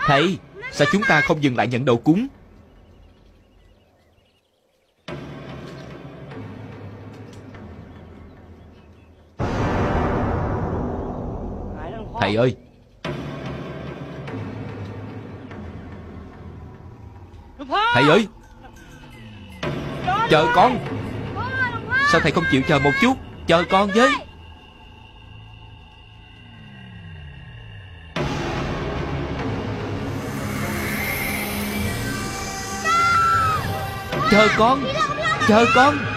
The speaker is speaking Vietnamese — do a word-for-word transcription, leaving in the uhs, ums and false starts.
Thầy, sao chúng ta không dừng lại nhận đầu cúng? Thầy ơi! Thầy ơi! Chờ con! Sao thầy không chịu chờ một chút? Chờ con với! Chờ con! Chờ con!